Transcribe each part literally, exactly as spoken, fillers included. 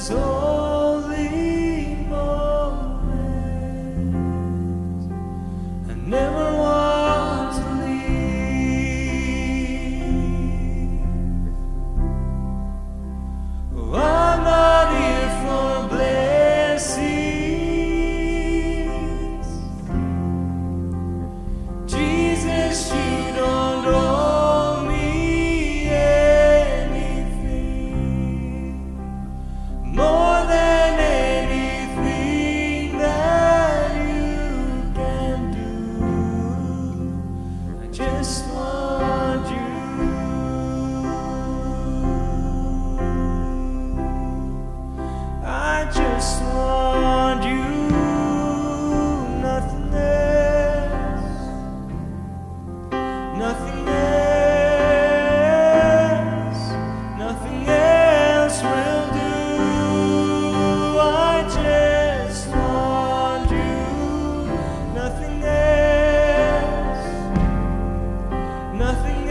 this holy moment. I never want to leave. Oh, I'm not here for blessings. Jesus, you don't owe me anything more than anything that you can do. I just want you. I just want you, nothing else, nothing else, nothing else will do. I just want you, nothing else, nothing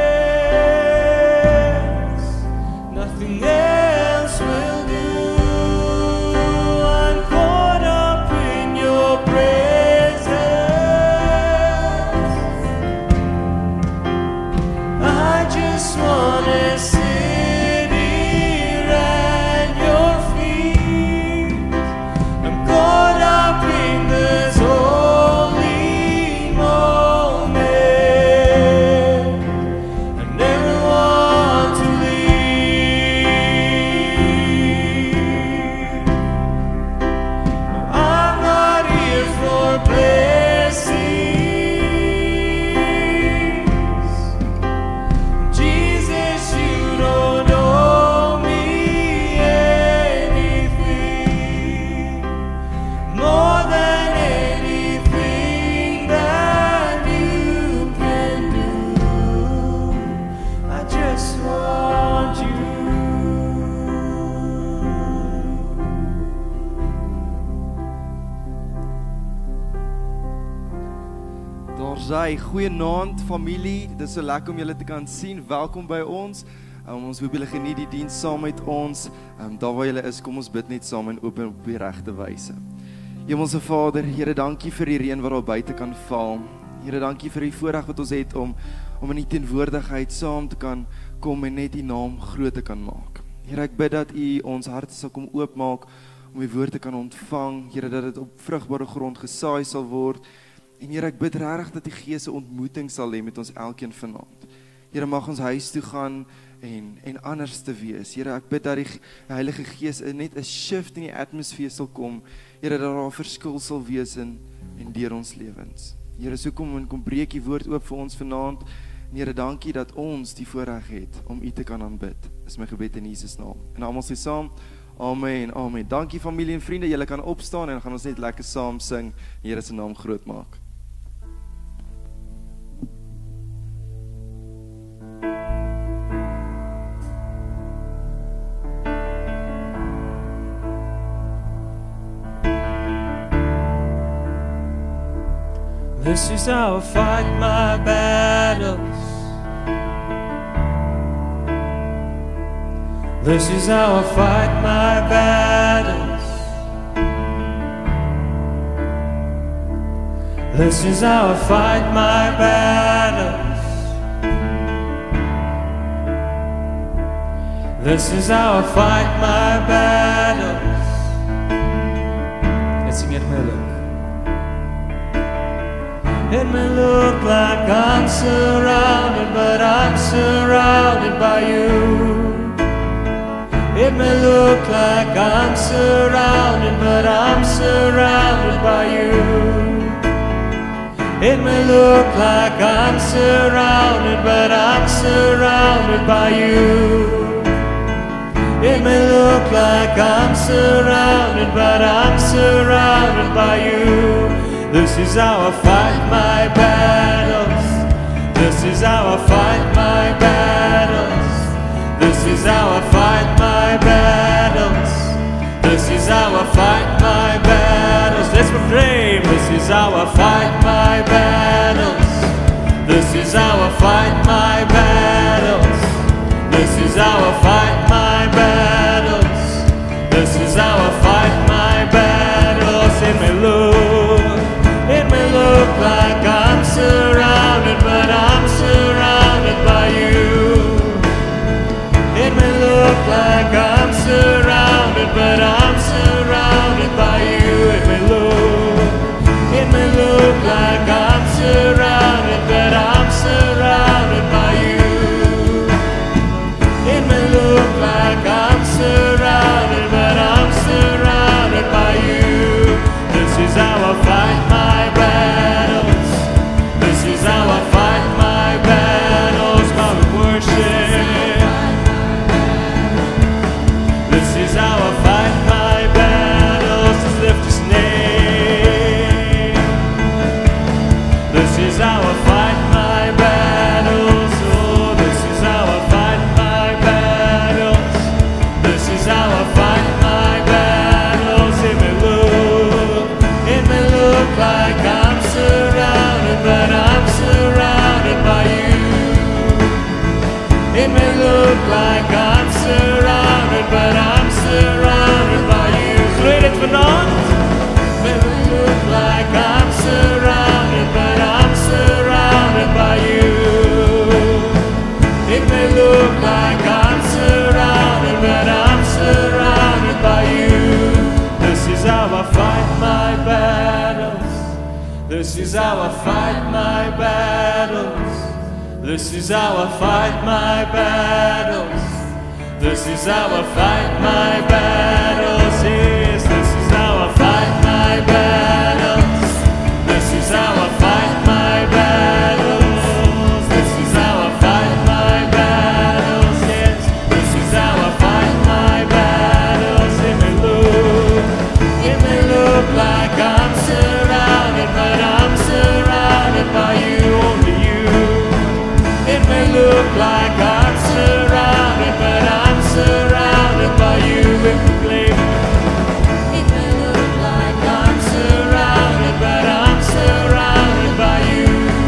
else, nothing else will do. I'm caught up in your presence. I just wanna sit here at your feet. I'm caught up in this holy moment. I never want to leave. I'm not here for blessings. Jesus, you don't owe me anything more than anything that you can do. I just want you. Daar sy, goeienaand familie, dit is so lekker om julle te kan sien, welkom by ons, um, ons hoop julle geniet die diens saam met ons, um, daar waar julle is, kom ons bid net saam en open op die regte wyse. Hemelse Vader, Here, dankie vir die reën wat daar buite kan val, Here, dankie vir die voorreg wat ons het om, om in die teenwoordigheid saam te kan kom en net die naam groot te kan maak. Here, ek bid dat U ons harte sal kom oopmaak, om die woord te kan ontvang, Here, dat dit op vrugbare grond gesaai sal word, en Here, ek bid regtig dat die Gees 'n ontmoeting sal hê met ons elkeen vanaand. Here, mag ons huis toe gaan en, en anders te wees. Here, ek bid dat die Heilige Gees net 'n shift in die atmosfeer sal kom. Here, dat daar 'n verskil sal wees in, in deur ons lewens. Here, so kom en kom breek die woord oop vir ons vanaand. En Here, dankie dat ons die voorreg het om U te kan aanbid. Is my gebed in Jesus naam. En almal sê saam, amen, amen. Dankie familie en vriende, julle kan opstaan en dan gaan ons net lekker saam sing. Die Here se naam groot maak. This is how I fight my battles. This is how I fight my battles. This is how I fight my battles. This is how I fight my battles. Let's sing it, Miller. It may look like I'm surrounded, but I'm surrounded by you. It may look like I'm surrounded, but I'm surrounded by you. It may look like I'm surrounded, but I'm surrounded by you. It may look like I'm surrounded, but I'm surrounded by you. This is how I fight my battles. This is how I fight my battles. This is how I fight my battles. This is how I fight my battles. Let's proclaim. This is how I fight my battles. This is how I fight my battles. This is how I fight my battles. This This is how I fight my battles. This is how I fight my battles. This is how I fight my battles. Yes, this is how I fight my battles. This is how I fight my battles. This is how I fight my battles. Yes, this is how I fight my battles. It may look, it may look like I'm surrounded, but I'm surrounded by you, only you. It may look like I'm surrounded, but I'm surrounded by you. If you believe it may look like I'm surrounded, but I'm surrounded by you.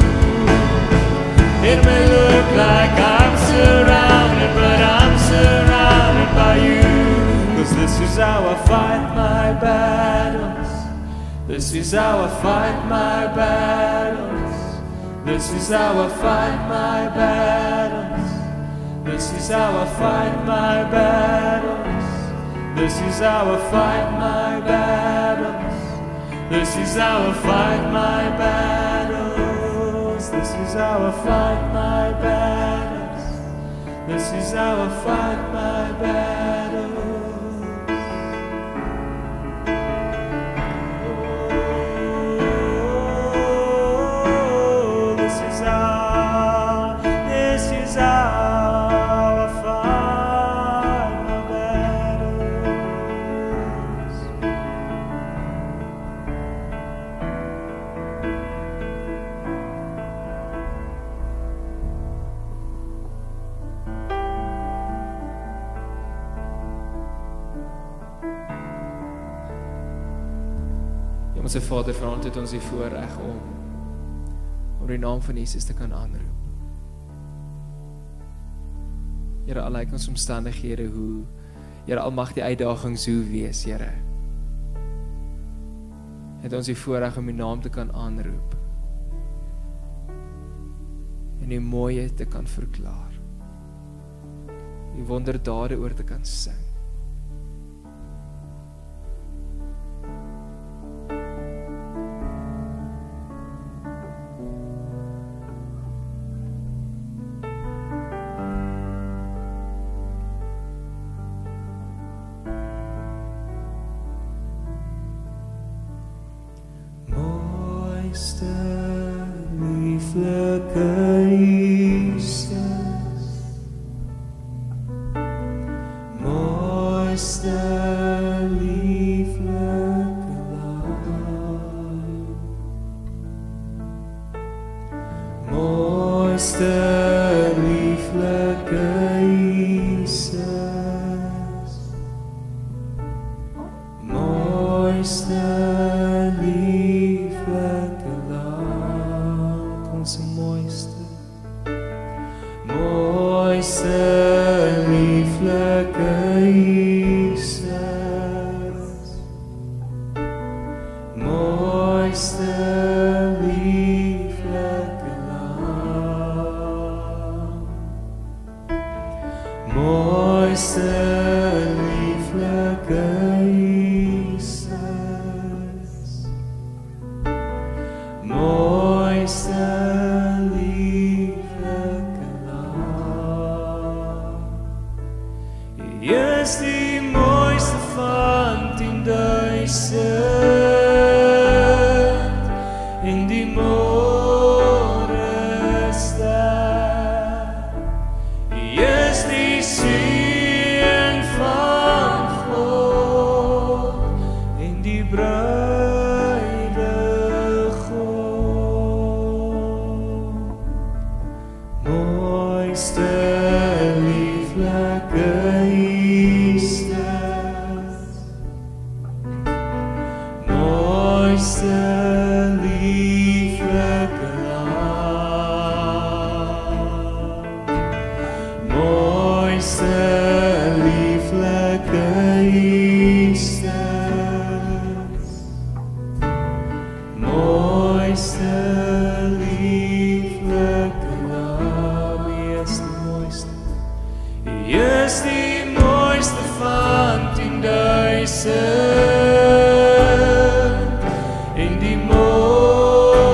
It may look like I'm surrounded, but I'm surrounded by you. 'Cause this is how I fight my battles. This is how I fight my battles. This is how I fight my battles. This is how I fight my battles. This is how I fight my battles. This is how I fight my battles. This is how I fight my battles. This is how I fight my battles. Oh, this is how, this is how I fight my battles. Hemelse Vader, vanaand het ons die voorreg om om die naam van Jesus te kan aanroep. Here, al lyk ons omstandighede hoe, Here, al mag die uitdagings hoe wees, Here, het ons die voorreg om die naam te kan aanroep en die mooie te kan verklaar, die wonderdade oor te kan sing. In die mooiste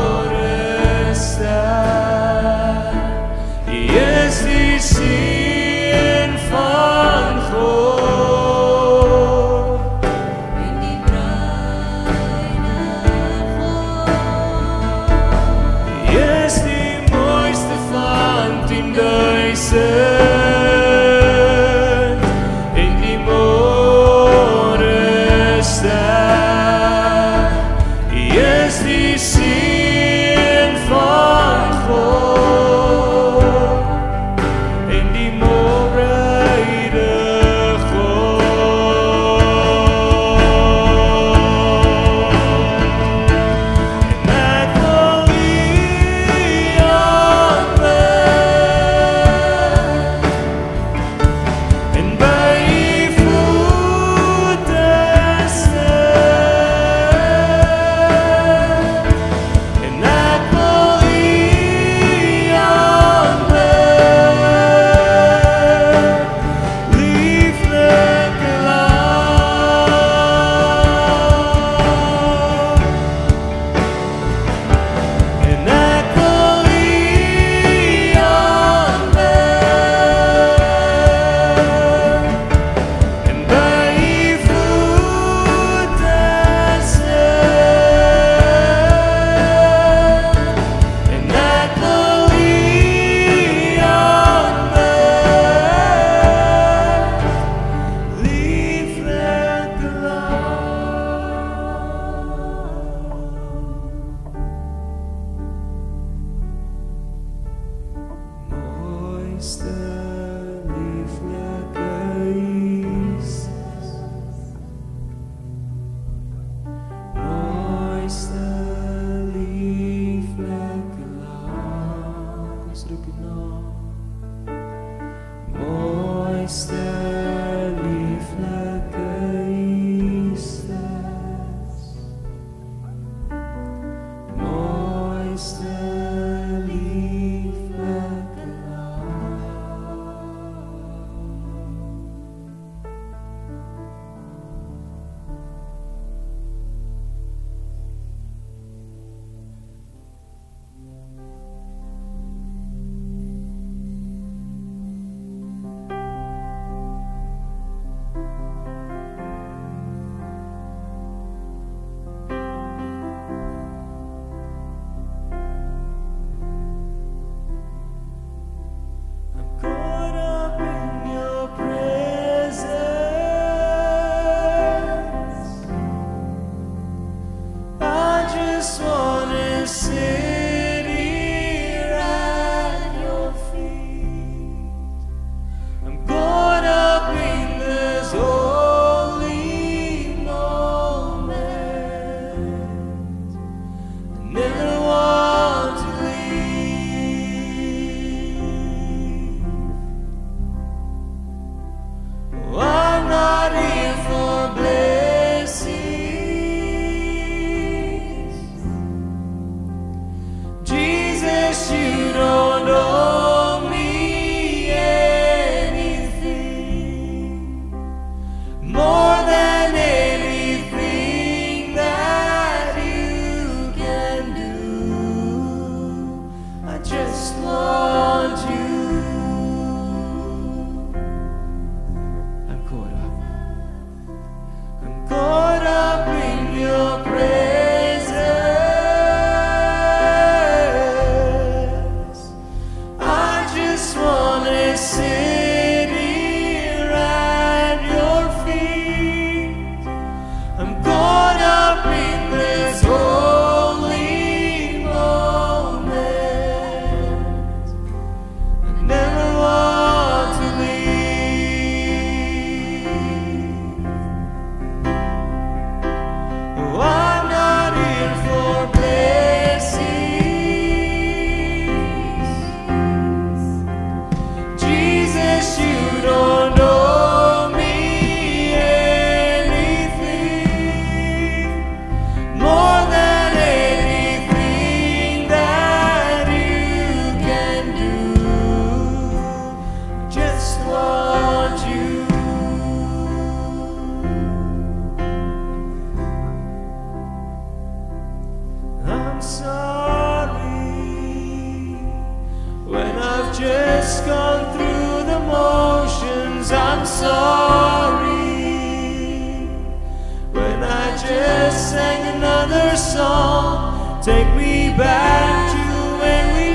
song. Take me back to when we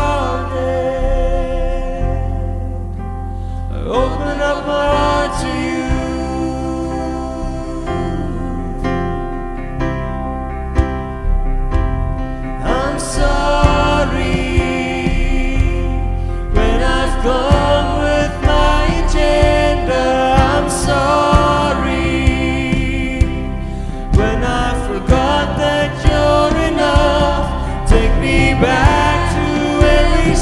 started. I open up my heart to you. I'm sorry when I've gone with my agenda. I'm sorry when I forgot that you're enough. Take me back to when we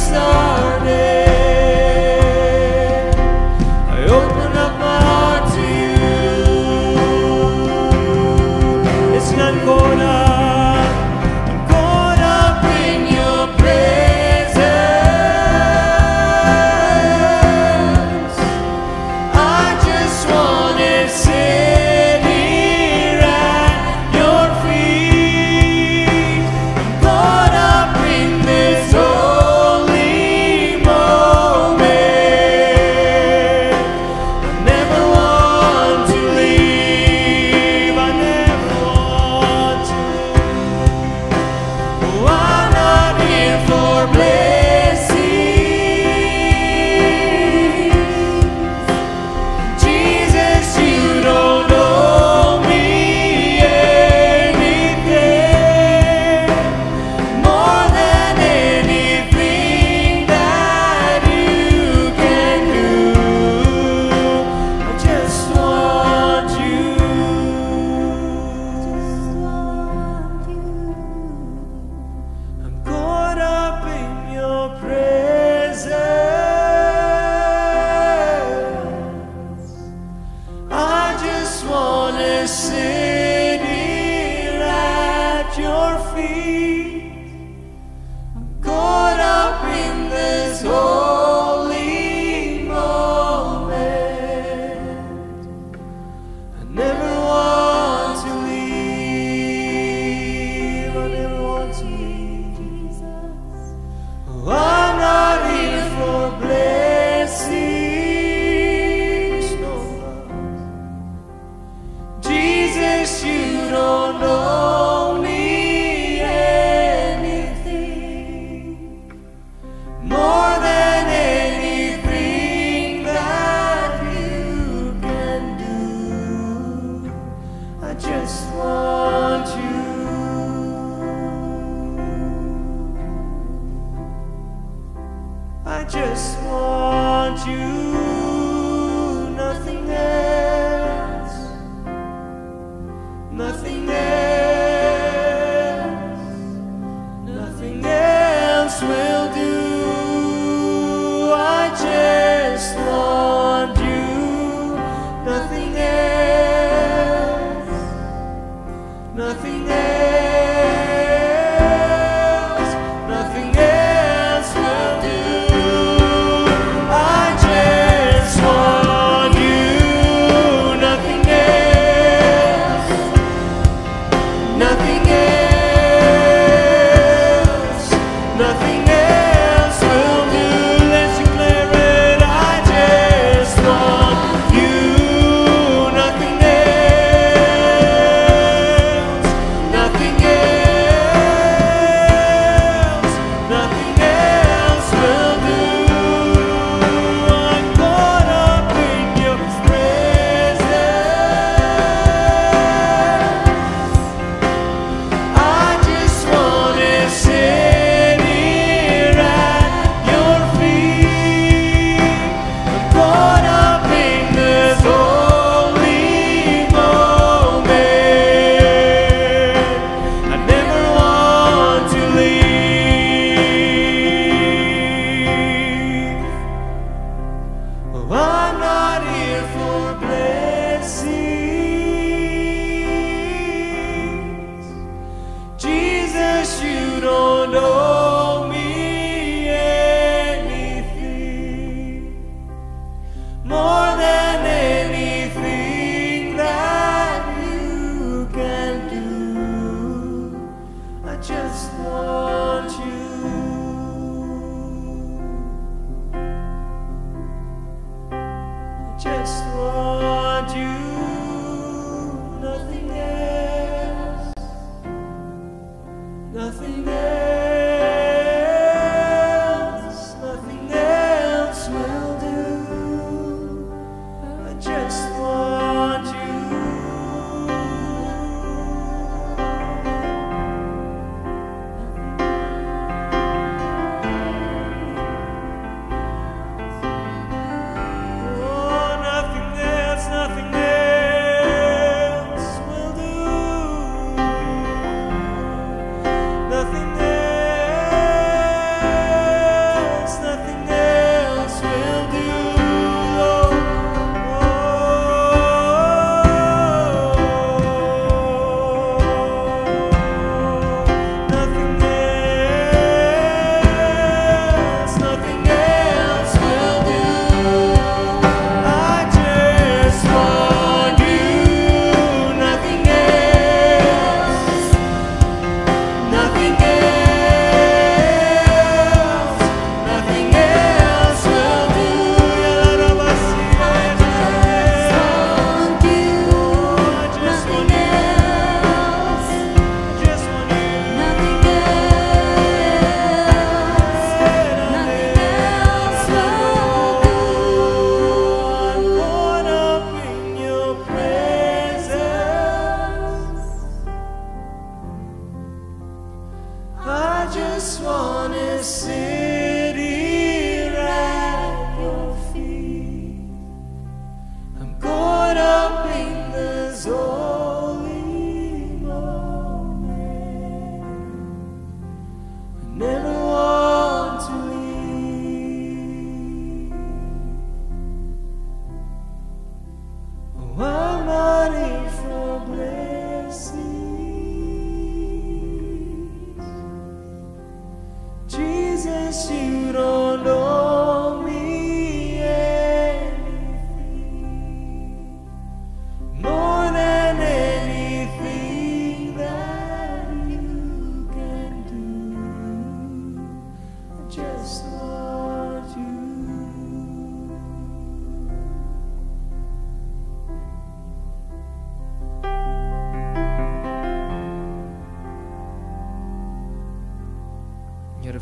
started. I open up my heart to you. It's not gonna. I'm caught up in your presence. I just wanna sit here at your feet. I'm caught up in this holy moment. I never want to leave. I never want to. Oh, I'm not here for blessings. Jesus, you don't owe me anything more than anything that you can do. I just want you. I'm caught up in your presence. I just wanna sit here at your feet. I'm caught up in this holy moment. I never want to leave. I never want to leave, Jesus. Oh, I'm not here for blessings, no. Jesus, you don't owe me anything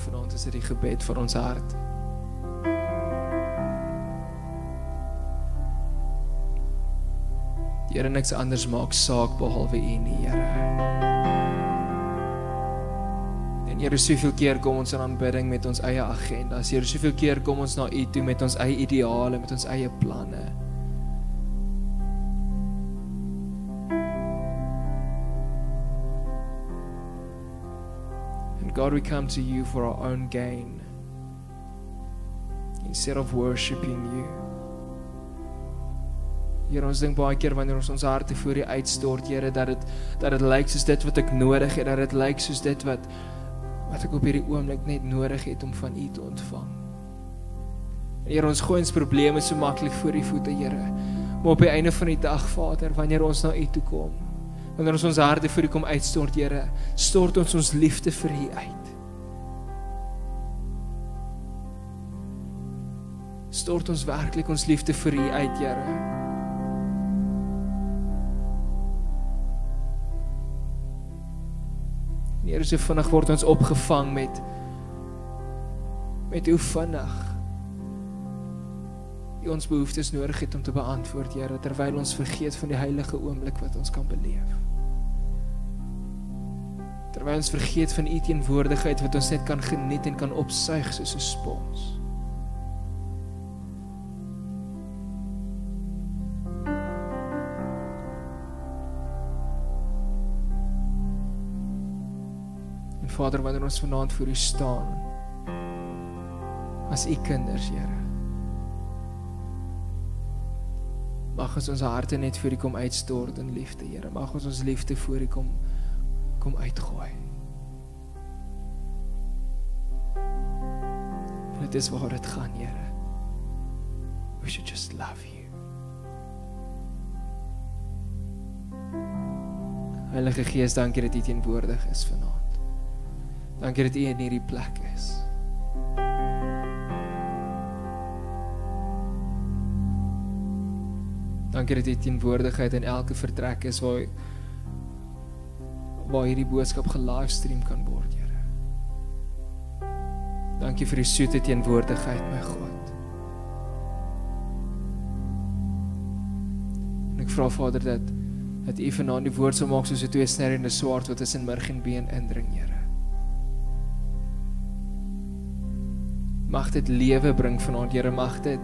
vanaand is dit die gebed vir ons hart. Here, niks anders maak saak behalwe U nie, Here. En Here, soveel keer kom ons in aanbidding met ons eie agendas. Here, soveel keer kom ons na U toe met ons eie ideale, met ons eie planne. And God, we come to You for our own gain, instead of worshiping You. Here, ons dink baie keer wanneer ons ons harte voor U uitstort, Here, dat dit dat dit lyk soos dit wat ek nodig het, dat dit lyk soos dit wat wat ek op hierdie oomblik net nodig het om van U te ontvang. En Here, ons gooi ons probleme so maklik voor U voete, Here. Maar op die einde van die dag, Vader, wanneer ons na U toe kom, wanneer ons ons harte voor U kom uitstort, Here, stort ons ons liefde vir U uit. Stort ons werklik ons liefde vir U uit, Here. Here, so vinnig word ons opgevang met met hoe vinnig U ons behoeftes nodig het om te beantwoord, Here, terwyl ons vergeet van die heilige oomblik wat ons kan beleef. Terwyl ons vergeet van U teenwoordigheid wat ons net kan geniet en kan opsuig soos 'n spons. Vader, wanneer ons vanaand voor U staan, as U kinders, Here, mag ons ons harte net voor U kom uitstort in liefde, Here. Mag ons ons liefde voor U kom, kom uitgooi. En dit is waar dit gaan, Here. We should just love You. Heilige Gees, dankie dat U teenwoordig is vanaand. Dankie dat U in hierdie plek is. Dankie dat U teenwoordigheid in elke vertrek is waar waar hierdie boodskap gelivestream kan word, Here. Dankie vir U soete teenwoordigheid, my God. En ek vra, Vader, dat dat U vanaand die woord sal maak soos 'n tweesnydende swaard wat tussen murg en been indring, Here. Mag dit lewe bring vanaand, Here, mag dit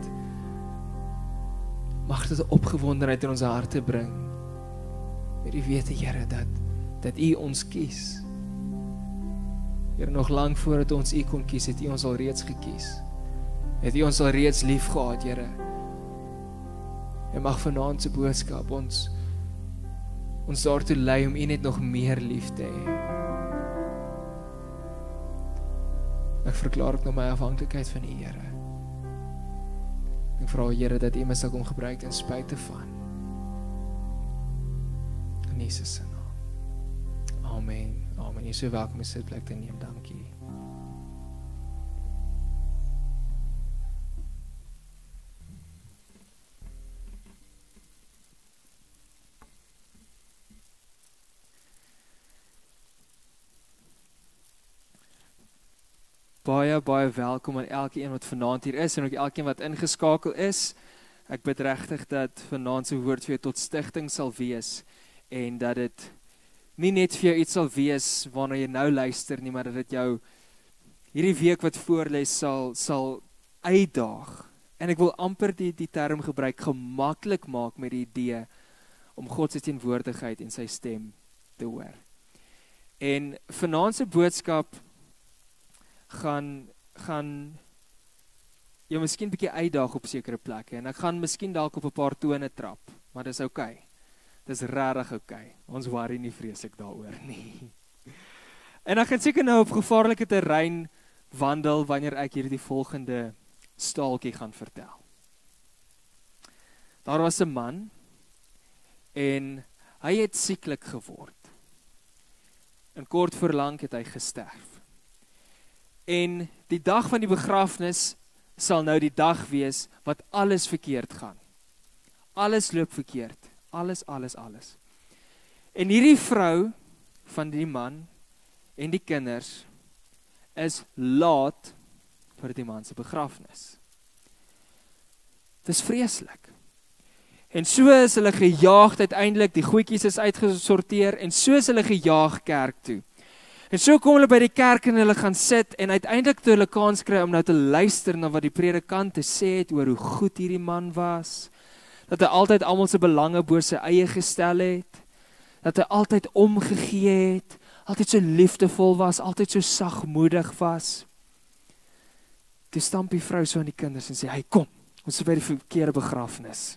mag dit 'n opgewondenheid in ons harte bring. Met die wete, Here, dat dat U ons kies. Here, nog lank voordat ons U kon kies, het U ons al reeds gekies. Het U ons al reeds lief gehad, Here. En mag vanaand se boodskap ons ons daartoe lei om U net nog meer lief te hê. Ek verklaar ook nou my afhanklikheid van U, Here. Ek vra, Here, dat U my sal kom gebruik ten spyte van. In Jesus se naam. Amen. Amen. Jy is so welkom om sitplek te neem. Dankie. Baie, baie welkom aan elkeen wat vanaand hier is en ook elkeen wat ingeskakel is. Ek bid regtig dat vanaand se woord vir jou tot stigting sal wees en dat dit nie net vir jou iets sal wees waarna jy nou luister nie, maar dat dit jou hierdie week wat voorlê sal sal uitdaag. En ek wil amper die die term gebruik, gemaklik maak met die idee om God se teenwoordigheid en sy stem te hoor. En vanaand se boodskap gaan gaan jy miskien bietjie uitdaag op sekere plekke en ek gaan miskien dalk op 'n paar tone trap, maar dis oukei. Dis regtig oukei. Ons worry nie vreeslik daaroor nie. En ek gaan seker nou op gevaarlike terrein wandel wanneer ek hierdie volgende staaltjie gaan vertel. Daar was 'n man en hy het sieklik geword. En kort voor lank het hy gesterf. En die dag van die begrafnis sal nou die dag wees wat alles verkeerd gaan. Alles loop verkeerd. Alles, alles, alles. En hierdie vrou van die man en die kinders is laat vir die man se begrafnis. Dis vreeslik. En so is hulle gejaag uiteindelik, die goedjies is uitgesorteer, en so is hulle gejaag kerk toe. En so kom hulle by die kerk en hulle gaan sit, en uiteindelik toe hulle kans kry om nou te luister na wat die predikant te sê het oor hoe goed hierdie man was, dat hy altyd almal se belange bo sy eie gestel het, dat hy altyd omgegee het, altyd so liefdevol was, altyd so sagmoedig was. Toe stamp die vrou so aan die kinders en sê, hey kom, ons is by die verkeerde begrafnis.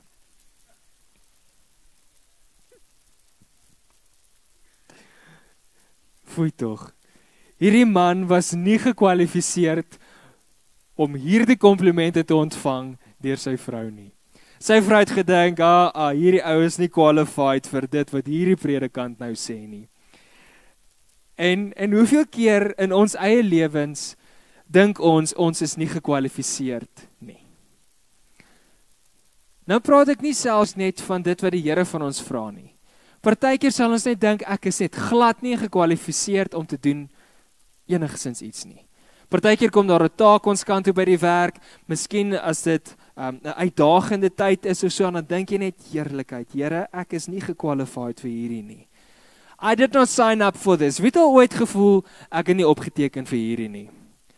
Foei tog, hierdie man was nie gekwalifiseerd om hierdie komplimente te ontvang deur sy vrou nie. Sy vrou het gedink, ah, ah, hierdie ou is nie qualified vir dit wat hierdie predikant nou sê nie. En, en hoeveel keer in ons eie lewens dink ons, ons is nie gekwalifiseerd nie. Nou praat ek nie selfs net van dit wat die Here van ons vra nie. Partykeer sal ons net dink, ek is net glad nie gekwalifiseerd om te doen enigsins iets nie. Partykeer kom daar 'n taak ons kant toe by die werk, miskien as dit um, 'n uitdagende tyd is of so, dan dink jy net, heerlikheid, Here, ek is nie gekwalified vir hierdie nie. I did not sign up for this. Wie het al ooit gevoel, ek het nie opgeteken vir hierdie nie?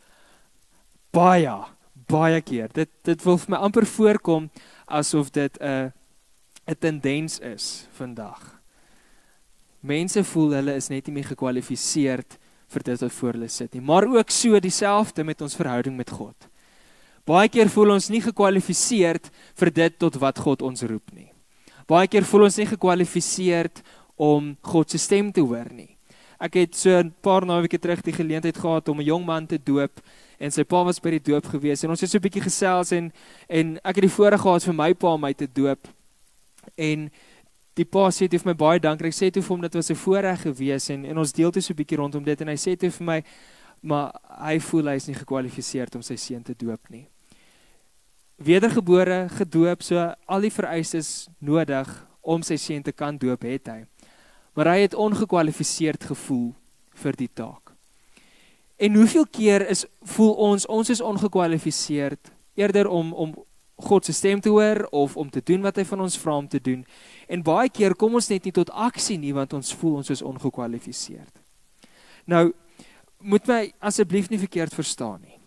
Baie, baie keer. Dit, dit wil vir my amper voorkom, asof dit 'n 'n tendens is vandag. Mense voel hulle is net nie meer gekwalifiseerd vir dit wat voor hulle sit nie. Maar ook so dieselfde met ons verhouding met God. Baie keer voel ons nie gekwalifiseerd vir dit tot wat God ons roep nie. Baie keer voel ons nie gekwalifiseerd om God se stem te hoor nie. Ek het so 'n paar naweke terug die geleentheid gehad om 'n jong man te doop, en sy pa was by die doop gewees, en ons het so 'n bietjie gesels, en, en ek het die voorreg gehad vir my pa om my te doop, en die pa sê toe vir my baie dankie, ek sê toe vir hom, dit was 'n voorreg gewees, en, en ons deel toe so 'n bietjie rondom dit, en hy sê toe vir my, maar hy voel hy is nie gekwalifiseerd om sy seun te doop nie. Wedergebore, gedoop, so al die vereistes nodig om sy seun te kan doop, het hy. Maar hy het ongekwalifiseerd gevoel vir die taak. En hoeveel keer is, voel ons, ons is ongekwalifiseerd, eerder om, om God se stem te hoor, of om te doen wat hy van ons vra om te doen. En baie keer kom ons net nie tot aksie nie, want ons voel ons is ongekwalifiseerd. Nou, moet my asseblief nie verkeerd verstaan nie.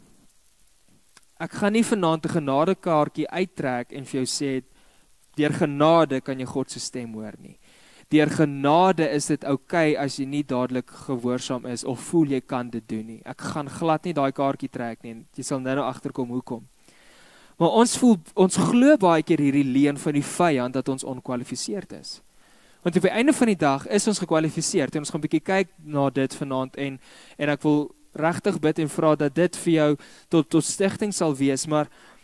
Ek gaan nie vanaand 'n genadekaartjie uittrek en vir jou sê, deur genade kan jy God se stem hoor nie. Deur genade is dit oukei as jy nie dadelik gehoorsaam is of voel jy kan dit doen nie. Ek gaan glad nie daai kaartjie trek nie, en jy sal nou nou agterkom hoekom. Maar ons voel, ons glo baie keer hierdie leuen van die vyand dat ons onkwalifiseerd is. Want op die einde van die dag is ons gekwalifiseerd, en ons gaan 'n bietjie kyk na dit vanaand, en en ek wil regtig bid en vra dat dit vir jou tot tot stigting sal wees, maar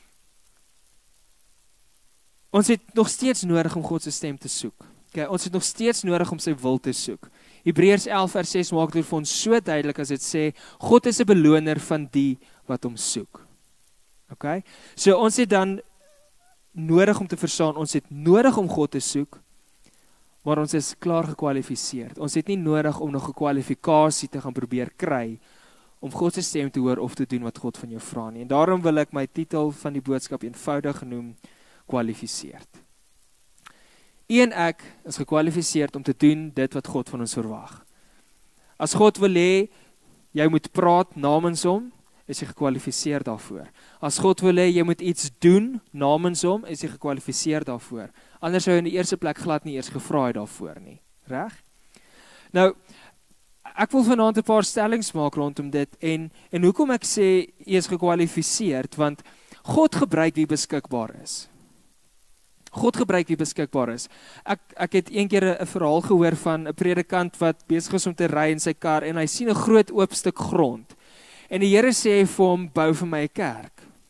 ons het nog steeds nodig om God se stem te soek. Okay, ons het nog steeds nodig om sy wil te soek. Hebreërs elf vers ses maak dit vir ons so duidelik as dit sê, God is 'n beloner van die wat hom soek. Okay? So ons het dan nodig om te verstaan, ons het nodig om God te soek, maar ons is klaar gekwalifiseerd. Ons het nie nodig om nog 'n kwalifikasie te gaan probeer kry om God se stem te hoor of te doen wat God van jou vra nie. En daarom wil ek my titel van die boodskap eenvoudig genoem, kwalifiseerd. U en ek is gekwalifiseerd om te doen dit wat God van ons verwag. As God wil hê, jy moet praat namens hom, is jy gekwalifiseerd daarvoor. As God wil hê, jy moet iets doen namens hom, is jy gekwalifiseerd daarvoor. Anders sou jy in die eerste plek glad nie eers gevra het daarvoor nie. Reg? Nou, ek wil vanaand 'n paar stellings maak rondom dit, en, en hoekom ek sê, jy is gekwalifiseerd, want God gebruik wie beskikbaar is. God gebruik wie beskikbaar is. Ek, ek het een keer 'n verhaal gehoor van 'n predikant wat besig is om te ry in sy kar, en hy sien 'n groot oop stuk grond. En die Here sê vir hom, bou vir my 'n kerk.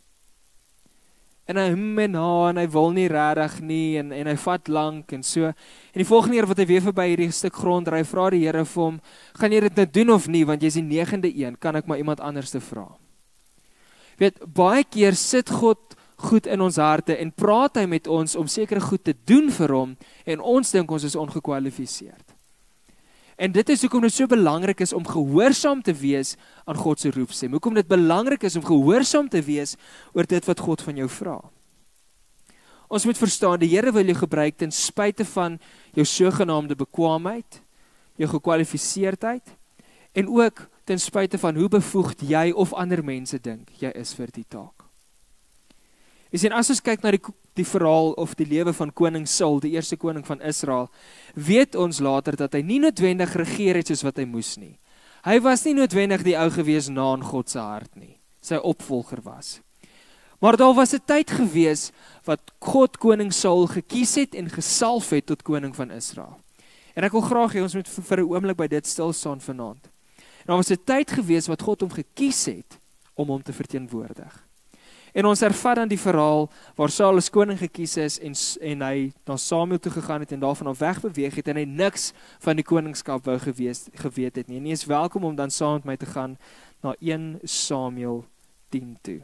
En hy hom en ha, en hy wil nie regtig nie, en, en hy vat lank, en so. En die volgende keer wat hy weer verby hierdie stuk grond ry, vra die Here vir hom, gaan jy dit nou doen of nie, want jy is die negende een, kan ek maar iemand anders te vra. Weet, baie keer sit God goed in ons harte, en praat hy met ons om sekere goed te doen vir hom, en ons dink ons is ongekwalifiseerd. En dit is hoekom dit so belangrik is om gehoorsaam te wees aan God se roepstem. Hoekom dit belangrik is om gehoorsaam te wees oor dit wat God van jou vra. Ons moet verstaan, die Here wil jou gebruik ten spyte van jou sogenaamde bekwaamheid, jou gekwalifiseerdheid, en ook ten spyte van hoe bevoegd jy of ander mense dink jy is vir die taak. Jy sien, as ons kyk na die, die verhaal of die lewe van koning Saul, die eerste koning van Israel, weet ons later dat hy nie noodwendig regeer het soos wat hy moes nie. Hy was nie noodwendig die ou gewees na in God se hart nie, sy opvolger was. Maar daar was 'n tyd gewees wat God koning Saul gekies het en gesalf het tot koning van Israel. En ek wil graag hê ons moet vir 'n oomblik by dit stil staan vanaand. En daar was 'n tyd gewees wat God hom gekies het om hom te verteenwoordig. En ons ervat dan die verhaal waar Saul as koning gekies is en, en hy na Samuel toe gegaan het en daarvan af wegbeweeg het en hy niks van die koningskap wou gewees, geweet het nie. En hy is welkom om dan saam met my te gaan na eerste Samuel tien toe.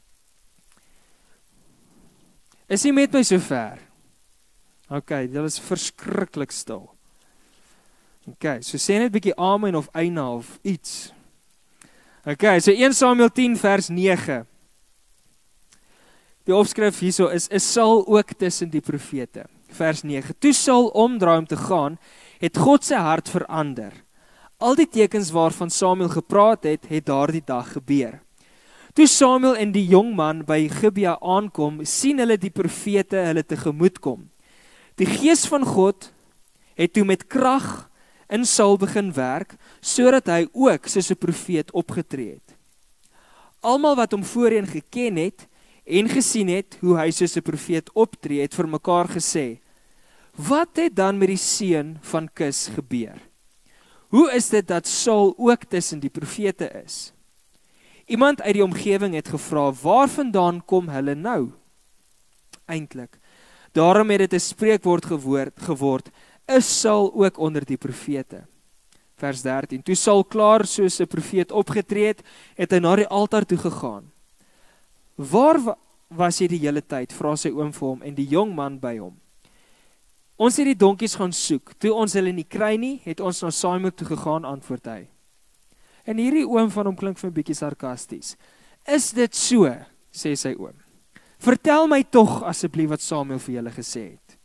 Is jy met my so ver? Ok, dit is verskriklik stil. Ok, so sê net 'n bietjie amen of eina of iets. Ok, so eerste Samuel tien vers nege. Die opskrif hierso is, is Saul ook tussen die profete. Vers nege. Toe Saul omdraai om te gaan, het God sy hart verander. Al die tekens waarvan Samuel gepraat het, het daardie dag gebeur. Toe Samuel en die jong man by Gibea aankom, sien hulle die profete hulle tegemoet kom. Die gees van God het toe met krag in Saul begin werk, sodat hy ook soos 'n profeet opgetree het. Almal wat hom voorheen geken het en gesien het hoe hy soos 'n profeet optree, het vir mekaar gesê: "Wat het dan met die seun van Kis gebeur? Hoe is dit dat Saul ook tussen die profete is?" Iemand uit die omgewing het gevra: "Waarvandaan kom hulle nou?" Eintlik, daarom het dit 'n spreekwoord geword, geword, is Saul ook onder die profete. Vers dertien, toe Saul klaar soos 'n profeet opgetree het, het hy na die altaar toe gegaan. "Waar wa was jy die hele tyd?" vra sy oom vir hom en die jong man by hom. "Ons het die donkies gaan soek, toe ons hulle nie kry nie, het ons na Samuel toe gegaan," antwoord hy. En hierdie oom van hom klink vir 'n bietjie sarkasties. "Is dit so?" sê sy oom. "Vertel my tog asseblief wat Samuel vir julle gesê het."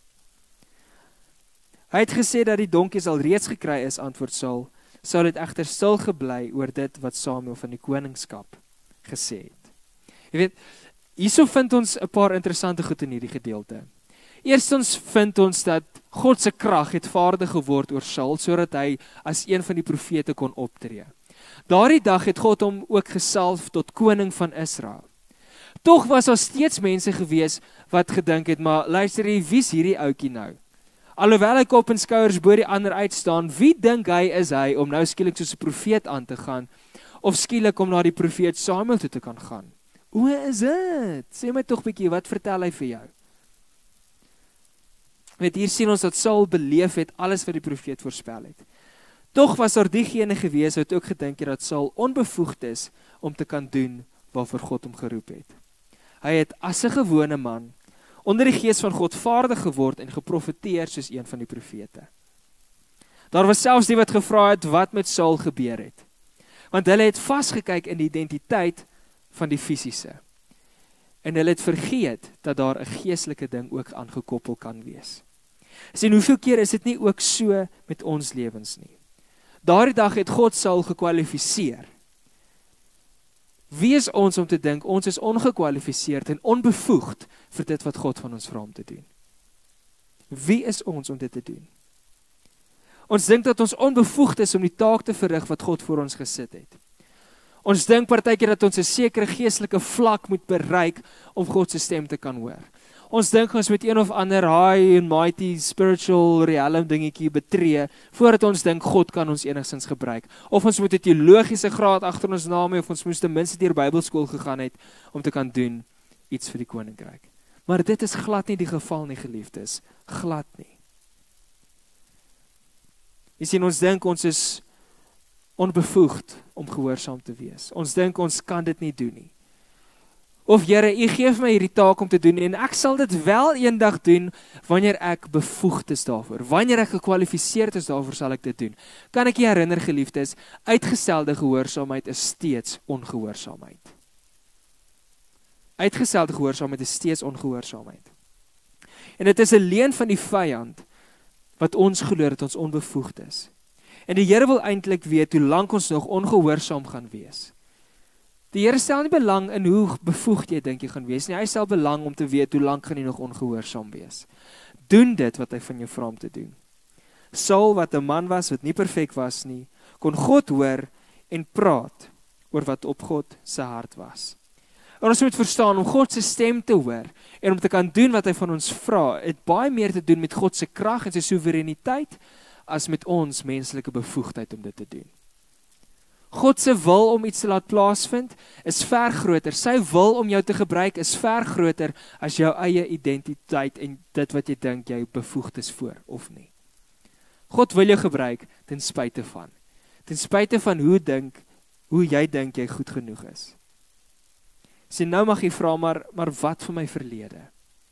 Hy het gesê dat die donkies al reeds gekry is, antwoord Saul. Saul het egter stil gebly oor dit wat Samuel van die koningskap gesê het. Jy weet, hierso vind ons 'n paar interessante goed in hierdie gedeelte. Eerstens vind ons dat God se krag het vaardig geword oor Saul, sodat hy as een van die profete kon optree. Daardie dag het God hom ook gesalf tot koning van Israel. Tog was daar steeds mense gewees wat gedink het, maar luister jy, wie's hierdie ouetjie nou? Alhoewel hy kop en skouers bo die ander uitstaan, wie dink hy is hy om nou skielik soos 'n profeet aan te gaan, of skielik om na die profeet Samuel toe te kan gaan? Hoe is dit? Sê my tog bietjie, wat vertel hy vir jou? Weet, hier sien ons dat Saul beleef het alles wat die profeet voorspel het. Tog was daar diegene gewees wat ook gedink het dat Saul onbevoegd is om te kan doen waarvoor God hom geroep het. Hy het as 'n gewone man onder die gees van God vaardig geword en geprofeteer soos een van die profete. Daar was selfs die wat gevra het wat met Saul gebeur het. Want hulle het vasgekyk in die identiteit van die fisiese. En hulle het vergeet dat daar 'n geestelike ding ook aangekoppel kan wees. Sien, hoeveel keer is dit nie ook so met ons lewens nie? Daardie dag het God Saul gekwalifiseer. Wie is ons om te dink, ons is ongekwalifiseerd en onbevoegd vir dit wat God van ons vra om te doen? Wie is ons om dit te doen? Ons dink dat ons onbevoegd is om die taak te verrig wat God vir ons gesit het. Ons dink partykeer dat ons 'n sekere geestelike vlak moet bereik om God se stem te kan hoor. Ons dink ons moet een of ander high and mighty spiritual realm dingetjie betree, voordat ons dink God kan ons enigstens gebruik. Of ons moet 'n teologiese graad agter ons naam hê, of ons moes ten minste deur Bybelskool gegaan het, om te kan doen iets vir die koninkryk. Maar dit is glad nie die geval nie, geliefdes. Glad nie. Jy sien, ons dink ons is onbevoegd om gehoorsaam te wees. Ons dink ons kan dit nie doen nie. Of Here, U gee vir my hierdie taak om te doen en ek sal dit wel eendag doen wanneer ek bevoegd is daarvoor. Wanneer ek gekwalifiseerd is daarvoor, sal ek dit doen. Kan ek U herinner, geliefdes, uitgestelde gehoorsaamheid is steeds ongehoorsaamheid. Uitgestelde gehoorsaamheid is steeds ongehoorsaamheid. En dit is 'n leuen van die vyand wat ons glo dat ons onbevoegd is. En die Here wil eintlik weet hoe lank ons nog ongehoorsaam gaan wees. Die Here stel nie belang in hoe bevoegd jy dink jy gaan wees nie. Hy stel belang om te weet hoe lank gaan jy nog ongehoorsaam wees. Doen dit wat hy van jou vra om te doen. Saul, wat 'n man was wat nie perfek was nie, kon God hoor en praat oor wat op God se hart was. En ons moet verstaan, om God se stem te hoor en om te kan doen wat hy van ons vra, het baie meer te doen met God se krag en sy soewereiniteit as met ons menslike bevoegdheid om dit te doen. God se wil om iets te laat plaasvind is ver groter. Sy wil om jou te gebruik is ver groter as jou eie identiteit en dit wat jy dink jy bevoegd is voor of nie. God wil jou gebruik ten spyte van. Ten spyte van hoe dink, hoe jy dink jy goed genoeg is. So nou mag jy vra, maar, maar wat van my verlede?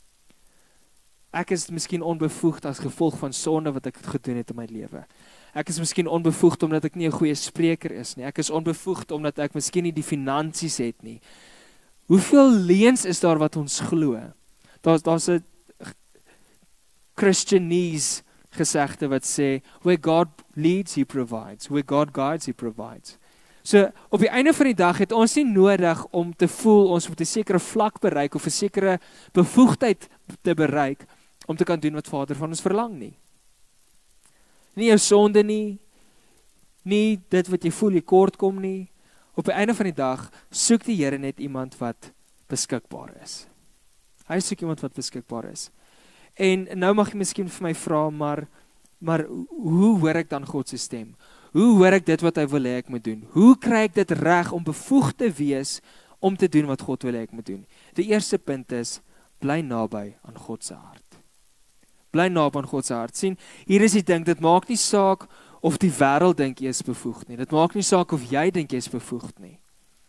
Ek is miskien onbevoegd as gevolg van sonde wat ek gedoen het in my lewe. Ek is miskien onbevoegd omdat ek nie 'n goeie spreker is nie. Ek is onbevoegd omdat ek miskien nie die finansies het nie. Hoeveel leuns is daar wat ons glo? Daar's daar's 'n Christianese gesegde wat sê, where God leads, he provides. Where God guides, he provides. So, op die einde van die dag het ons nie nodig om te voel ons moet 'n sekere vlak bereik of 'n sekere bevoegdheid te bereik om te kan doen wat Vader van ons verlang nie. Nie jou sonde nie, nie dit wat jy voel jy kort kom nie. Op die einde van die dag soek die Here net iemand wat beskikbaar is. Hy soek iemand wat beskikbaar is. En nou mag jy miskien vir my vra, maar, maar hoe hoor ek dan God se stem? Hoe hoor ek dit wat hy wil hê ek moet doen? Hoe kry ek dit reg om bevoegd te wees om te doen wat God wil hê ek moet doen? Die eerste punt is, bly naby aan God se hart. Bly naby aan God se hart. Sien, hier is die ding, dit maak nie saak of die wêreld dink jy is bevoegd nie. Dit maak nie saak of jy dink jy is bevoegd nie.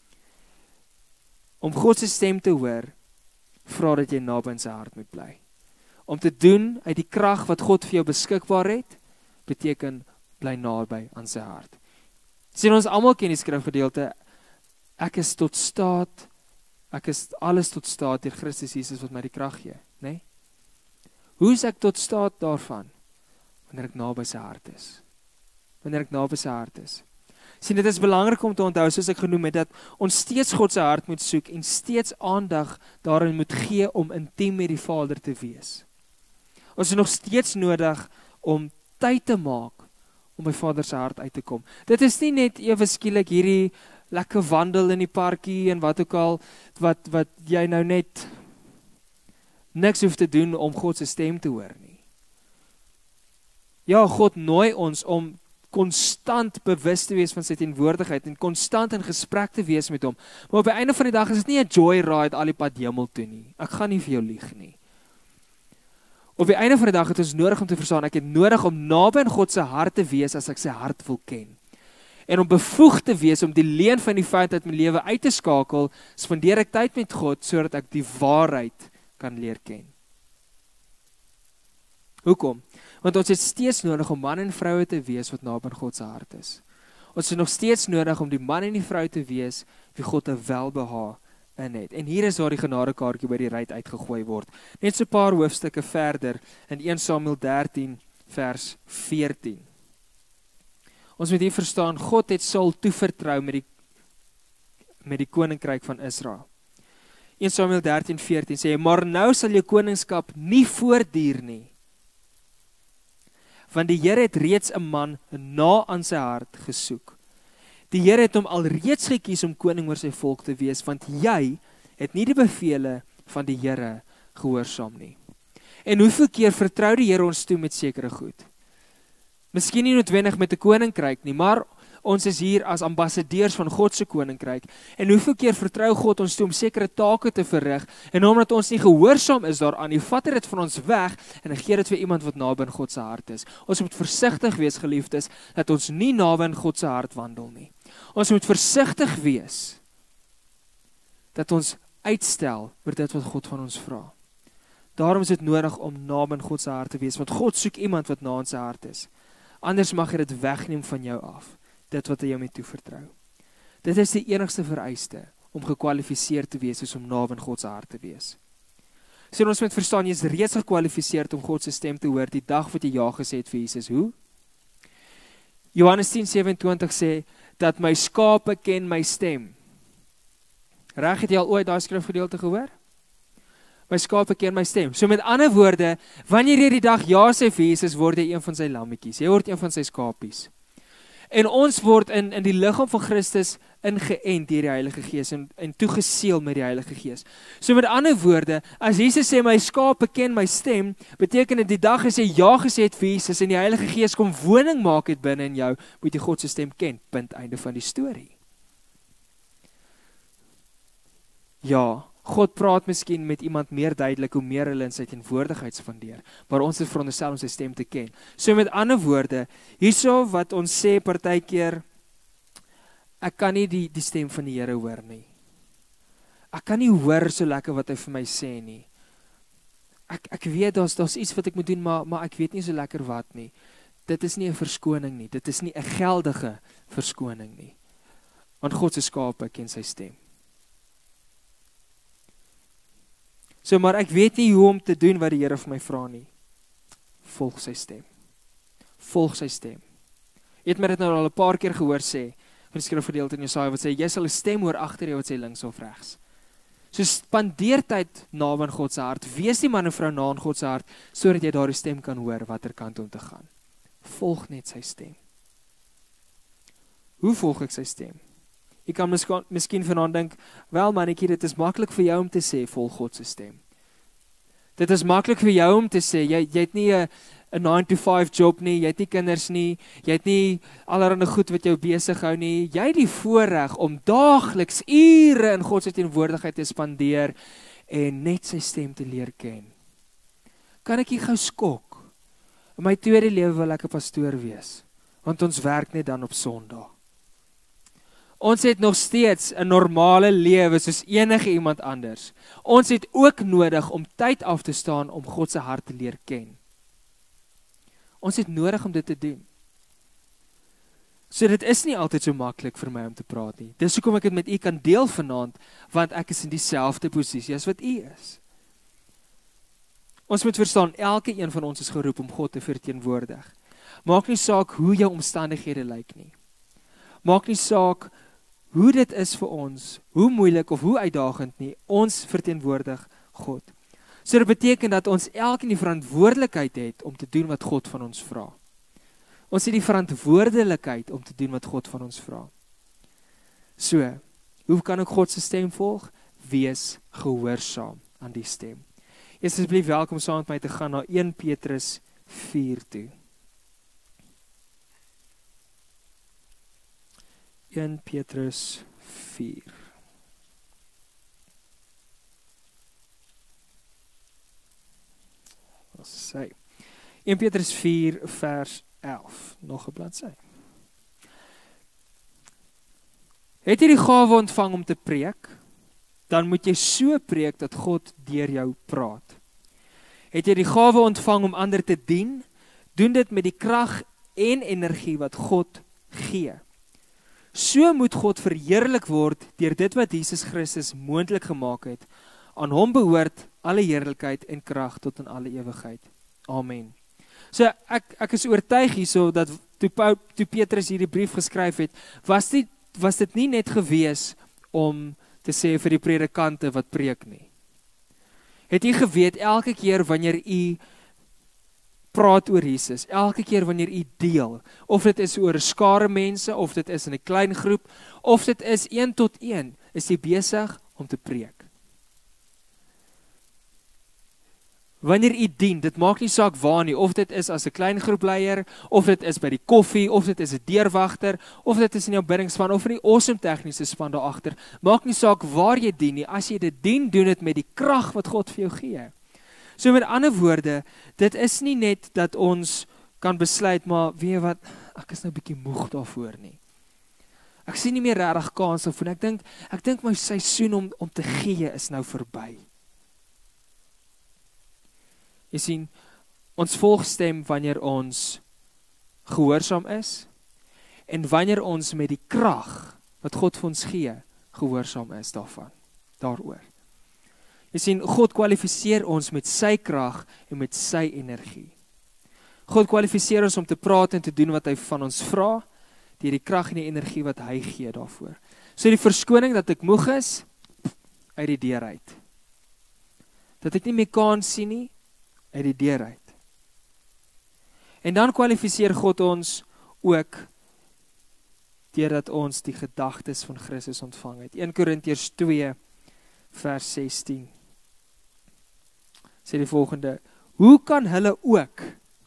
Om God se stem te hoor, vra dat jy naby aan sy hart moet bly. Om te doen uit die krag wat God vir jou beskikbaar het, beteken bly naby aan sy hart. Sien, ons almal ken die skrifgedeelte, ek is tot staat, ek is alles tot staat deur Christus Jesus wat my die krag gee, né? Nee? Hoe is ek tot staat daarvan? Wanneer ek naby sy hart is. Wanneer ek naby sy hart is. Sien, dit is belangrik om te onthou, soos ek genoem het, dat ons steeds God se hart moet soek en steeds aandag daarin moet gee om intiem met die Vader te wees. Ons is nog steeds nodig om tyd te maak om by Vader se hart uit te kom. Dit is nie net ewe skielik hierdie lekker wandel in die parkie en wat ook al, wat, wat jy nou net niks hoef te doen om God se stem te hoor nie. Ja, God nooi ons om konstant bewus te wees van sy teenwoordigheid en konstant in gesprek te wees met hom. Maar op die einde van die dag is dit nie 'n joyride al die pad hemel toe nie. Ek gaan nie vir jou lieg nie. Op die einde van die dag het ons nodig om te verstaan, ek het nodig om naby aan God se hart te wees as ek sy hart wil ken. En om bevoegd te wees om die leuen van die feit uit my lewe uit te skakel, spandeer ek tyd met God sodat ek die waarheid kan leer ken. Hoekom? Want ons het steeds nodig om man en vroue te wees wat naby aan God se hart is. Ons het nog steeds nodig om die man en die vrou te wees wie God 'n welbehae in het. En hier is waar die genadekaartjie by die ruit uitgegooi word. Net so 'n paar hoofstukke verder in Eerste Samuel dertien vers veertien. Ons moet hier verstaan, God het Saul toevertrou met die met die koninkryk van Israel. Eerste Samuel dertien veertien sê, maar nou sal jou koningskap nie voortduur nie. Want die Here het reeds 'n man na aan sy hart gesoek. Die Here het hom al reeds gekies om koning oor sy volk te wees, want jy het nie die bevele van die Here gehoorsaam nie. En hoeveel keer vertrou die Here ons toe met sekere goed? Miskien nie noodwendig met 'n koninkryk nie, maar ons is hier as ambassadeurs van God se koninkryk. En hoeveel keer vertrou God ons toe om sekere take te verrig, en omdat ons nie gehoorsaam is daaraan, hy vat dit van ons weg, en hy gee dit vir iemand wat naby aan God se hart is. Ons moet versigtig wees, geliefdes, dat ons nie naby aan God se hart wandel nie. Ons moet versigtig wees, dat ons uitstel oor dit wat God van ons vra. Daarom is dit nodig om naby in God se hart te wees, want God soek iemand wat na in sy hart is. Anders mag hy dit wegneem van jou af, dit wat hy jou mee toevertrou. Dit is die enigste vereiste om gekwalifiseer te wees, is om naby in God se hart te wees. So ons moet verstaan, jy is reeds gekwalifiseerd om God se stem te hoor, die dag wat jy ja gesê het vir Jesus. Hoe? Johannes tien sewenentwintig sê, dat my skape ken my stem. Reg, het jy al ooit daai skrifgedeelte gehoor? My skape ken my stem. So met ander woorde, wanneer jy die dag ja sê vir Jesus, word jy een van sy lammetjies. Jy word een van sy skapies. En ons word in, in die liggaam van Christus ingeënt deur die Heilige Gees en, en toegeseël met die Heilige Gees. So met ander woorde, as Jesus sê, my skape ken my stem, beteken dit die dag as jy ja gesê het vir Jesus en die Heilige Gees kom woning maak het binne in jou, moet jy God se stem ken. Punt, einde van die storie. Ja, God praat miskien met iemand meer duidelik, hoe meer hulle in sy teenwoordigheid spandeer, maar ons is veronderstel om sy stem te ken. So met ander woorde, hierso wat ons sê partykeer, ek kan nie die, die stem van die Here hoor nie. Ek kan nie hoor so lekker wat hy vir my sê nie. Ek, ek weet, daar's, daar's iets wat ek moet doen, maar, maar ek weet nie so lekker wat nie. Dit is nie 'n verskoning nie, dit is nie 'n geldige verskoning nie. Want God se skape ken sy stem. So, maar ek weet nie hoe om te doen wat die Here vir my vra nie. Volg sy stem. Volg sy stem. Jy het my dit nou al 'n paar keer gehoor sê, van die skrifgedeelte in Jesaja wat sê, jy sal 'n stem hoor agter jou wat sê links of regs. So spandeer tyd naby in God se hart, wees die man en vrou na in God se hart, sodat jy daardie stem kan hoor watter kant om te gaan. Volg net sy stem. Hoe volg ek sy stem? Jy kan miskien, miskien vanaand dink, wel mannetjie, dit is maklik vir jou om te sê, volg God se stem. Dit is maklik vir jou om te sê, jy, jy het nie 'n 'n nine to five job nie, jy het nie kinders nie, jy het nie allerhande goed wat jou besig hou nie, jy het die voorreg om daagliks ure in God se teenwoordigheid te spandeer en net sy stem te leer ken. Kan ek hier gou skok? In my tweede lewe wil ek 'n pastoor wees, want ons werk net dan op Sondag. Ons het nog steeds 'n normale lewe soos enige iemand anders. Ons het ook nodig om tyd af te staan om God se hart te leer ken. Ons het nodig om dit te doen. So dit is nie altyd so maklik vir my om te praat nie. Dis hoekom ek dit met u kan deel vanaand, want ek is in dieselfde posisie as wat u is. Ons moet verstaan, elke een van ons is geroep om God te verteenwoordig. Maak nie saak hoe jou omstandighede lyk nie. Maak nie saak hoe dit is vir ons, hoe moeilik of hoe uitdagend nie, ons verteenwoordig God. So dit beteken dat ons elkeen die verantwoordelikheid het om te doen wat God van ons vra. Ons het die verantwoordelikheid om te doen wat God van ons vra. So, hoe kan ek God se stem volg? Wees gehoorsaam aan die stem. Eers asseblief welkom saam met my te gaan na Eerste Petrus vier toe. Eerste Petrus vier. Wat sê? Eerste Petrus vier vers elf. Nog 'n bladsy. Het jy die gawe ontvang om te preek? Dan moet jy so preek dat God deur jou praat. Het jy die gawe ontvang om ander te dien? Doen dit met die krag en energie wat God gee. So moet God verheerlik word deur dit wat Jesus Christus moontlik gemaak het. Aan hom behoort alle heerlikheid en krag tot in alle ewigheid. Amen. So ek ek is oortuig hierso dat toe, toe Petrus hierdie brief geskryf het, was dit was dit nie net gewees om te sê vir die predikante wat preek nie. Het jy geweet elke keer wanneer u praat oor Jesus, elke keer wanneer u deel, of dit is oor 'n skare mense, of dit is in 'n klein groep, of dit is een tot een, is jy besig om te preek. Wanneer u dien, dit maak nie saak waar nie, of dit is as 'n klein groepleier, of dit is by die koffie, of dit is 'n deurwagter, of dit is in jou biddingsspan, of in die awesome tegniese span daar agter, maak nie saak waar jy dien nie, as jy dit dien, doen dit met die krag wat God vir jou gee. So met ander woorde, dit is nie net dat ons kan besluit, maar weet jy wat, ek is nou 'n bietjie moeg daarvoor nie. Ek sien nie meer regtig kans op en ek dink ek dink my seisoen om om te gee is nou verby. Jy sien, ons volg stem wanneer ons gehoorsaam is en wanneer ons met die krag wat God vir ons gee, gehoorsaam is daarvan, daaroor. Jy sien, God kwalifiseer ons met sy krag en met sy energie. God kwalifiseer ons om te praat en te doen wat hy van ons vra, deur die krag en die energie wat hy gee daarvoor. So die verskoning dat ek moeg is, uit die deur uit. Dat ek nie meer kan sien nie, uit die deur uit. En dan kwalifiseer God ons ook deurdat ons die gedagtes van Christus ontvang het. Eerste Korintiërs twee vers sestien sê die volgende: Hoe kan hulle ook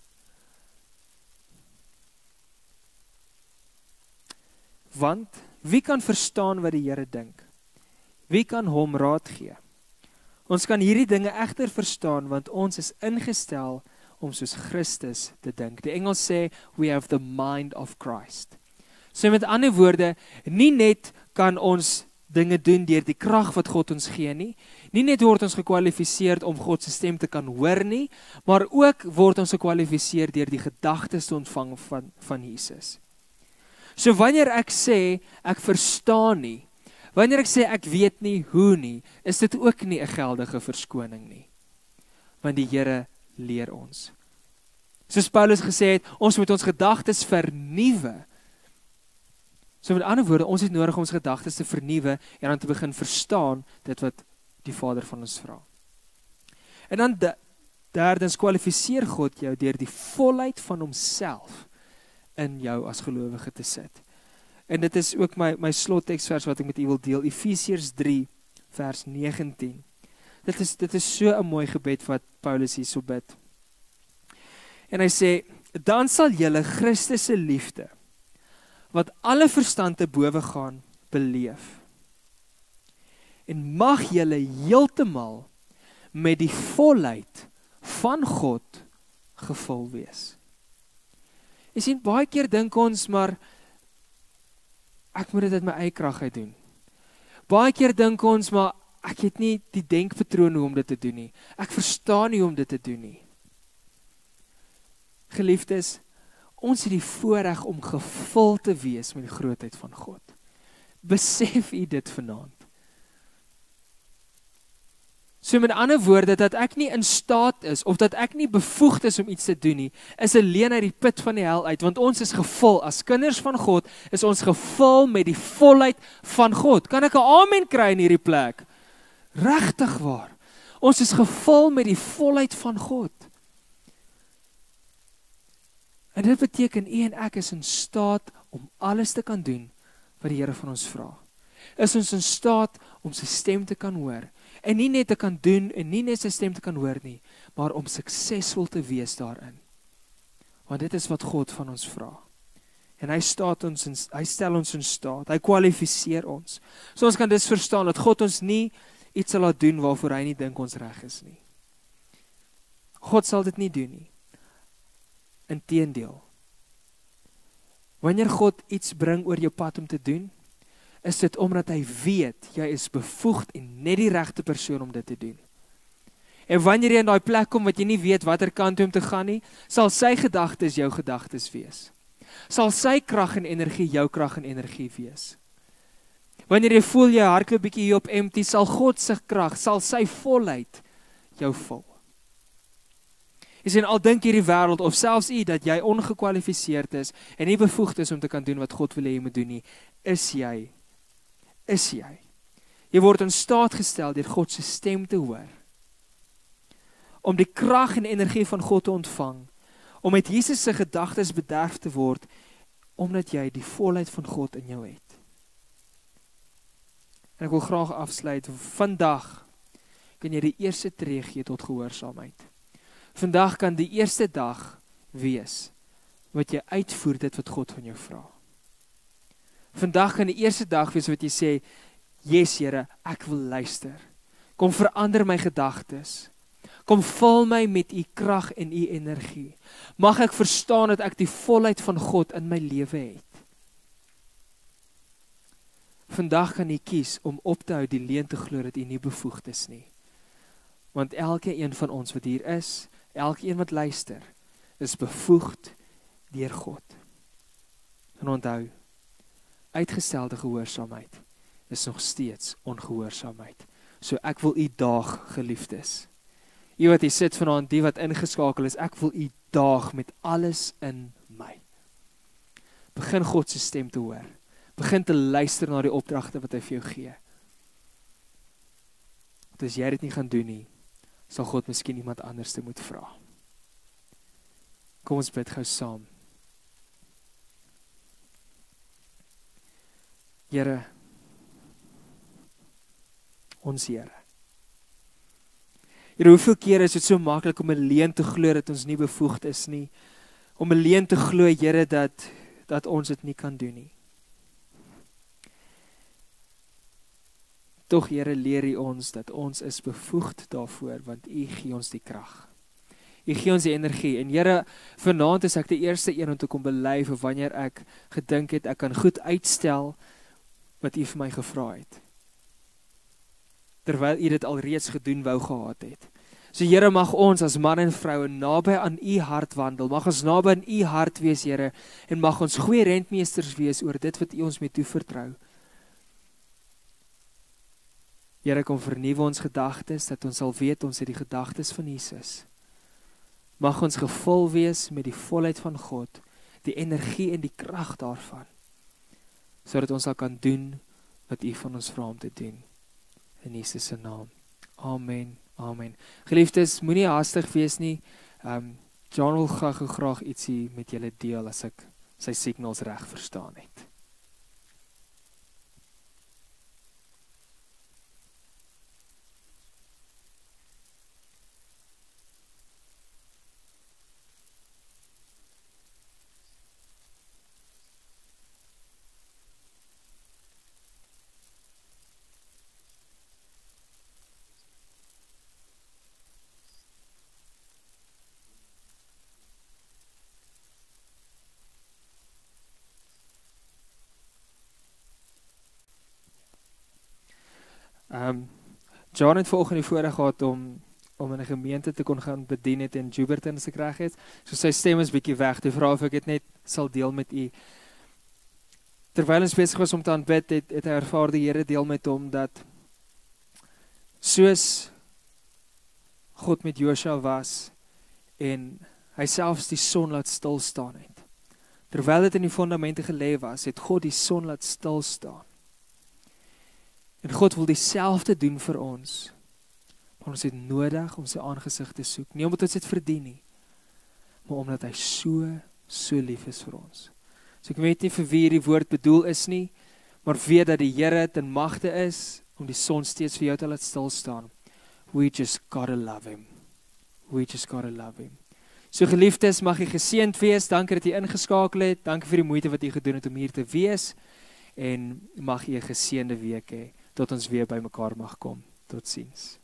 want wie kan verstaan wat die Here dink? Wie kan hom raad gee? Ons kan hierdie dinge egter verstaan want ons is ingestel om soos Christus te dink. Die Engels sê we have the mind of Christ. So met ander woorde, nie net kan ons dinge doen deur die krag wat God ons gee nie, nie net word ons gekwalifiseer om God se stem te kan hoor nie, maar ook word ons gekwalifiseer deur die gedagtes te ontvang van, van Jesus. So wanneer ek sê, ek verstaan nie, wanneer ek sê, ek weet nie hoe nie, is dit ook nie 'n geldige verskoning nie. Want die Here leer ons. Soos Paulus gesê het, ons moet ons gedagtes vernuwe. So met ander woorde, ons het nodig om ons gedagtes te vernuwe en dan te begin verstaan dit wat die Vader van ons vra. En dan de, derdens kwalifiseer God jou deur die volheid van homself in jou as gelowige te sit. En dit is ook my, my slotteksvers wat ek met u wil deel, Efesiërs drie vers negentien. Dit is, dit is so 'n mooi gebed wat Paulus hier so bid. En hy sê, dan sal julle Christus se liefde, wat alle verstand te bowe gaan, beleef. En mag julle heeltemal met die volheid van God gevul wees. Jy sien, baie keer dink ons, maar ek moet dit uit my eie krag uit doen. Baie keer dink ons, maar ek het nie die denkpatroon hoe om dit te doen nie. Ek verstaan nie hoe om dit te doen nie. Geliefdes, ons het die voorreg om gevul te wees met die grootheid van God. Besef u dit vanaand. So met ander woorde, dat ek nie in staat is, of dat ek nie bevoegd is om iets te doen nie, is alleen uit die put van die hel uit, want ons is gevul, as kinders van God, is ons gevul met die volheid van God. Kan ek 'n amen kry in hierdie plek? Regtig waar. Ons is gevul met die volheid van God. En dit beteken, u en ek is in staat om alles te kan doen wat die Here van ons vra. Is ons in staat om sy stem te kan hoor, en nie net te kan doen, en nie net sy stem te kan hoor nie, maar om suksesvol te wees daarin. Want dit is wat God van ons vra. En hy, staat ons in, hy stel ons in staat, hy kwalifiseer ons. So ons kan dus verstaan, dat God ons nie iets sal laat doen, waarvoor hy nie dink ons reg is nie. God sal dit nie doen nie. Inteendeel. Wanneer God iets bring oor jou pad om te doen, is dit omdat hy weet, jy is bevoegd en net die regte persoon om dit te doen. En wanneer jy in daai plek kom, wat jy nie weet watter kant om te gaan nie, sal sy gedagtes jou gedagtes wees. Sal sy krag en energie jou krag en energie wees. Wanneer jy voel jy hardloop bietjie hier op empty, sal God se krag, sal sy volheid jou vul. Jy sien, al dink hierdie wêreld, of selfs u, dat jy ongekwalifiseerd is, en nie bevoegd is om te kan doen wat God wil hê jy moet doen nie, is jy, is jy. Jy word in staat gestel deur God se stem te hoor, om die krag en energie van God te ontvang, om met Jesus se gedagtes bederf te word, omdat jy die volheid van God in jou het. En ek wil graag afsluit, vandag kan jy die eerste tree gee tot gehoorsaamheid. Vandag kan die eerste dag wees, wat jy uitvoer dit wat God van jou vra. Vandag kan die eerste dag wees wat jy sê, yes Here, ek wil luister. Kom verander my gedagtes. Kom vul my met u krag en u energie. Mag ek verstaan dat ek die volheid van God in my lewe het. Vandag kan jy kies om op te hou die leuen te glo dat jy nie bevoegd is nie. Want elke een van ons wat hier is, elke een wat luister, is bevoegd deur God. En onthou, uitgestelde gehoorsaamheid is nog steeds ongehoorsaamheid. So ek wil u daag, geliefdes. U wat hier sit vanaand, die wat ingeskakel is, ek wil u daag met alles in my. Begin God se stem te hoor. Begin te luister na die opdragte wat hy vir jou gee. Want as jy dit nie gaan doen nie, sal God miskien iemand anders te moet vra. Kom ons bid gou saam. Here, ons Here. Here, hoeveel keer is dit so maklik om 'n leuen te glo dat ons nie bevoegd is nie, om 'n leuen te glo, Here, dat, dat ons dit nie kan doen nie. Tog, Here, leer U ons dat ons is bevoegd daarvoor, want U gee ons die krag. U gee ons die energie. En Here, vanaand is ek die eerste een om te kom bely vir wanneer ek gedink het, ek kan goed uitstel wat U vir my gevra het. Terwyl U dit alreeds gedoen wou gehad het. So Here, mag ons as man en vroue naby aan U hart wandel, mag ons naby aan U hart wees, Here, en mag ons goeie rentmeesters wees oor dit wat U ons mee toevertrou. Here, kom vernuwe ons gedagtes, dat ons sal weet ons het die gedagtes van Jesus. Mag ons gevul wees met die volheid van God, die energie en die krag daarvan, sodat ons sal kan doen wat U van ons vra om te doen. In Jesus se naam. Amen. Amen. Geliefdes, moenie haastig wees nie. Um, John wil graag, graag ietsie met julle deel as ek sy signals reg verstaan het. Um, John het vanoggend die voorreg gehad om, om in 'n gemeente te kon gaan bedien het in Jouberton as ek reg het. So sy stem is bietjie weg. Die vra of ek dit net sal deel met u. Terwyl ons besig was om te aanbid, het, het hy ervaar die Here deel met hom dat soos God met Josua was en hy selfs die son laat stil staan het. Terwyl dit in die fondamente gelê was, het God die son laat stil staan. En God wil dieselfde doen vir ons. Maar ons het nodig om sy aangesig te soek. Nie omdat ons dit verdien nie, maar omdat hy so, so lief is vir ons. So ek weet nie vir wie die woord bedoel is nie, maar weet dat die Here ten magte is om die son steeds vir jou te laat stil staan. We just gotta love him. We just gotta love him. So geliefdes, mag jy geseënd wees. Dankie dat jy ingeskakel het. Dankie vir die moeite wat jy gedoen het om hier te wees. En mag jy 'n geseënde week hê. Tot ons weer by mekaar mag kom. Totsiens.